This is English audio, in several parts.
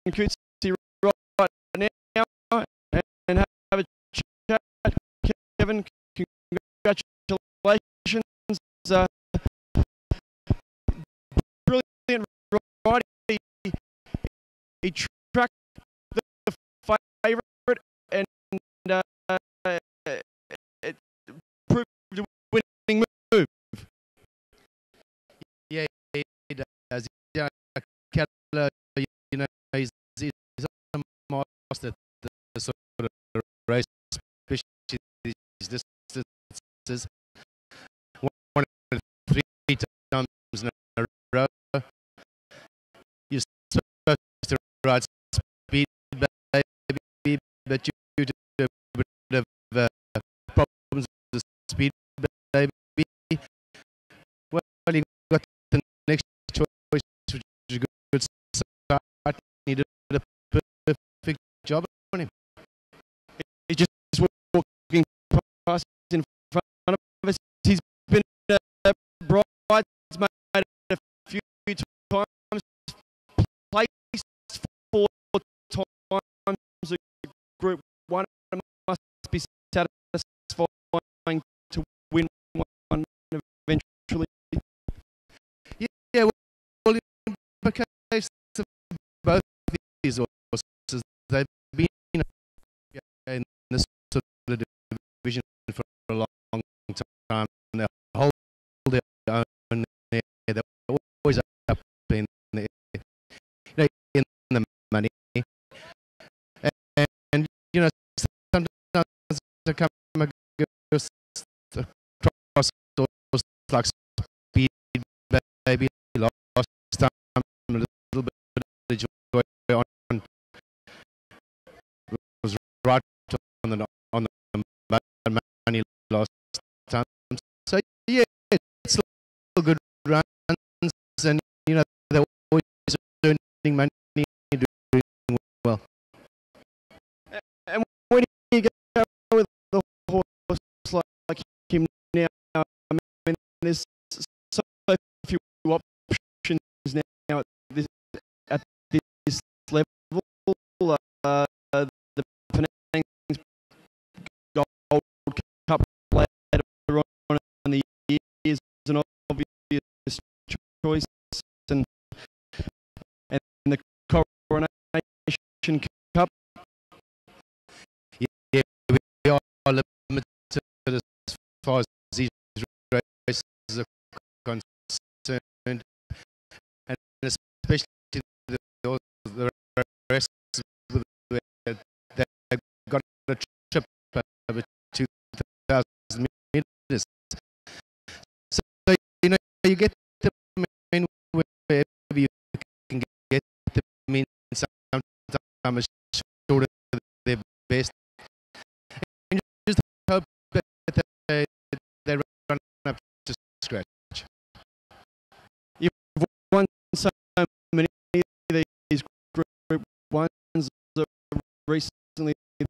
Coetzee right now and have a chat. Kevin, congratulations. Brilliant ride. He tracked the favourite and it proved a winning move. Yeah, he does. Piala, he's a master at the sort of race, especially these distances. Won it 3 times in a row. You're supposed to ride speed, baby, but you do a bit of problems with the speed, baby. Well, you got the next choice, which is good start. He did a perfect job on him. He's just walking past in front of us. He's been a bridesmaid a few times, placed 4 times a Group 1. It must be satisfying to win one eventually. Yeah, well, in the case of both these horses, they've been in this sort of division for a long time. They hold their own there. They're always up in the money. And sometimes they come across horses like Speed Baby last time, a little bit of joy on was right on the money last time. So yeah, it's still good runs, and they're always earning money and doing well. And when you go with the horse like him now, I mean, there's so few options now at this level. The Penang's Gold Cup later on in the year is an obvious choice, and the Coronation Cup. Yeah, we are limited as far as these races are concerned, and especially the rest they've got a trip over 2,000 meters. So you get them in wherever you can get them in. Sometimes short of their best, and just hope that they run up to scratch. You've won so many of these Group 1s recently.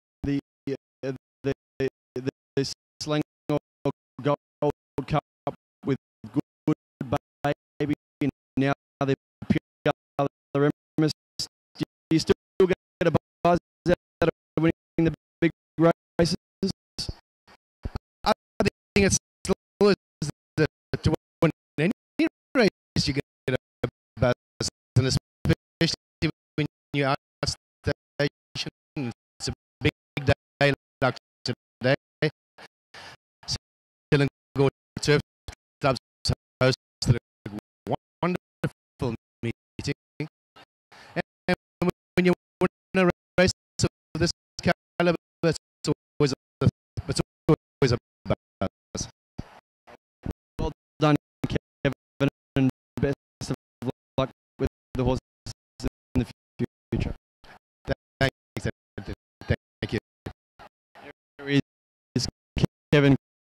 The Selangor Gold Cup with Good Baby, and now the Piala Emas. Do you still get a buzz out of winning the big races? I think it's always to win any race you get a buzz, and especially when you're out station. It's a big day like today. Selangor Turf Club's hosted a wonderful meeting, and when you win a race of this caliber, it's always a buzz. Well done, Kevin, and best of luck with the horses in the future. Thank you. Here is Kevin